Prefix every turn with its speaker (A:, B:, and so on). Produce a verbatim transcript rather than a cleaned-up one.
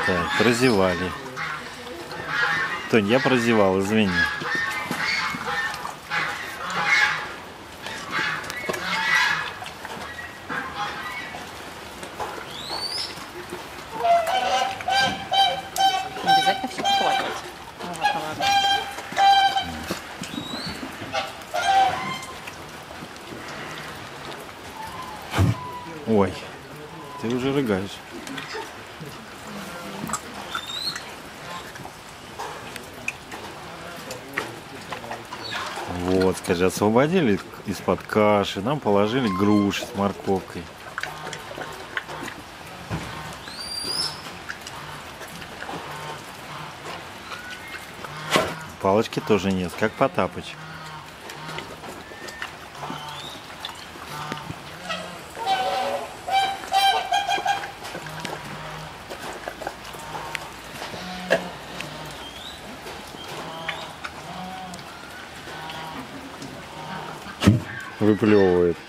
A: Так, прозевали. Тонь, я прозевал, извини.
B: Не обязательно все покладывать. Ну ладно, ладно.
A: Ой, ты уже рыгаешь. Вот, скажи, освободили из-под каши, нам положили груши с морковкой. Палочки тоже нет, как Потапыч. Выплевывает.